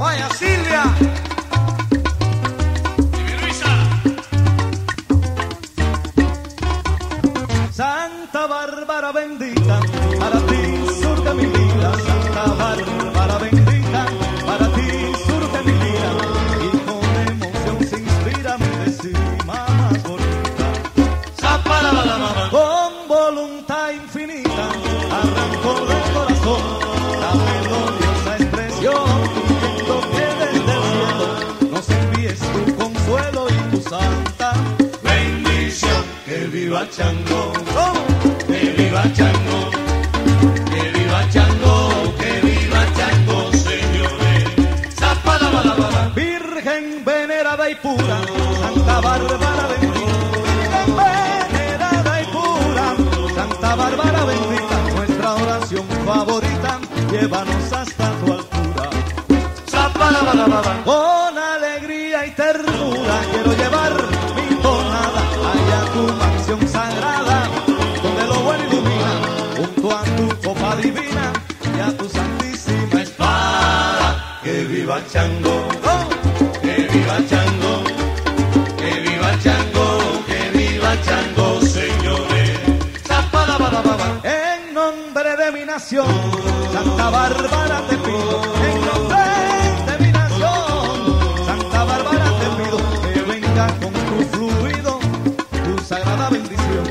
Vaya Silvia. Santa Bárbara bendita, para ti surge mi vida. Santa Bárbara bendita, para ti surge mi vida. Y con emoción se inspira mi décima más bonita. Con voluntad infinita, arrancó del corazón la melodiosa expresión. Pidiendo que desde el cielo nos envíes tu consuelo y tu santa bendición. Que viva Chango. Que viva Chango, que viva Chango, que viva Chango, señores. Virgen venerada y pura, Santa Bárbara bendita. Virgen venerada y pura, Santa Bárbara bendita. Nuestra oración favorita, llévanos hasta tu altura. Con alegría y ternura quiero llevar mi tonada allá a tu mansión sagrada, donde lo bueno ilumina, junto a tu copa divina y a tu santísima espada. Que viva Chango, que viva Chango, que viva Chango, que viva Chango, señores. En nombre de mi nación, Santa Bárbara te pido, en nombre de mi nación, Santa Bárbara te pido, que venga con tu fluido, tu sagrada bendición.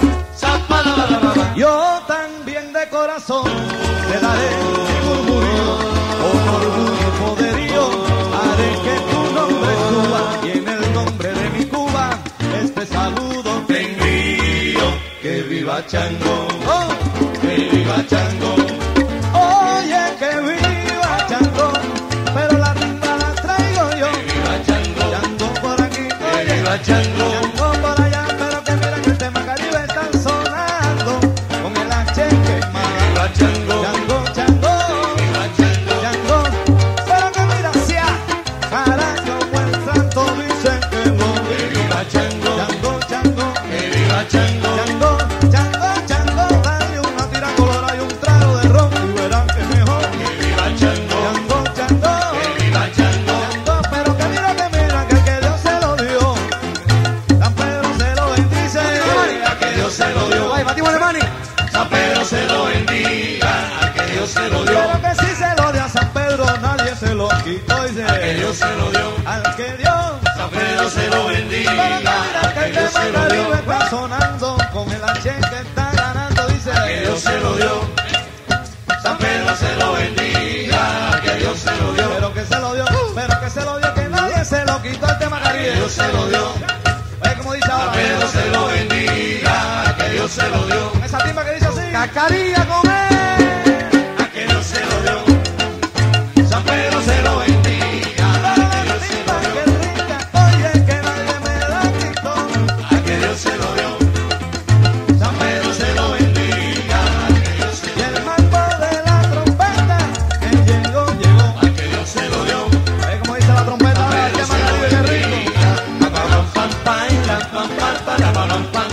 Yo también de corazón te daré mi murmurio, con orgullo y poderío haré que tu nombre suba, y en el nombre de mi Cuba este saludo te envío. Que viva Chango, que viva Chango. Oye, que viva Chango, pero la timba la traigo yo. Que viva Chango, Chango por aquí, que viva Chango, Chango por allá, pero que mira que el tema Caribe están sonando con el H quemado. Que viva Chango, Chango, Chango, que viva Chango, Chango, pero que mira hacia carajo buen santo dicen que no. Que viva Chango, Chango, Chango, que viva Chango, Chango, Chango, Chango, dale una tira color y un trago de ron y verán que mejor. Que viva Chango, Chango, Chango, que viva Chango, Chango, pero que mira que Dios se lo dio. San Pedro se lo bendice, que Dios se lo dio. Vaya, batimos de mani. San Pedro se lo bendiga, que Dios se lo dio. Pero que si se lo dio a San Pedro, nadie se lo quitó. Y Que Dios se lo dio, al que Dios. San Pedro se lo bendiga, Pero que mira que que el Dios tema se lo dio. Caribe está sonando con el H que está ganando, dice. Que Dios se lo dio, San Pedro se lo bendiga, que Dios se lo dio. Pero que se lo dio, pero que se lo dio, que nadie se lo quitó el tema Que Caribe. Dios se lo dio, Oye, como dice San ahora. Pedro se lo bendiga, que Dios se lo dio. Esa timba que dice así. Cacarilla con él, a que Dios se lo dio. San Pedro se lo bendiga, a que Dios se lo dio. Que rica, oye, que nadie me la quitó. A que Dios se lo dio. San Pedro se lo bendiga, a que Dios se Y lo el dio. mambo de la trompeta que llegó. A que Dios se lo dio. Oye, como dice la trompeta, San ahora el Pedro tema se lo Caribe, qué rico. bendiga. Pam, pam, pam, pam, pam, pam, pam, pam,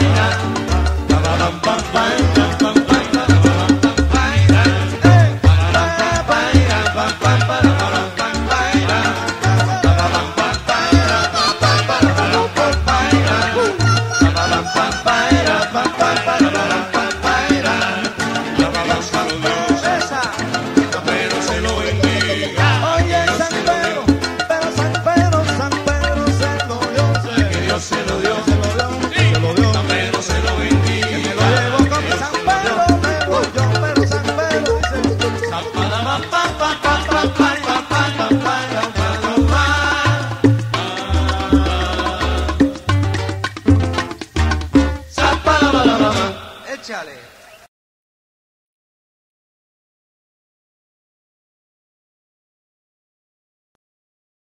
pam, pam, pam. Échale.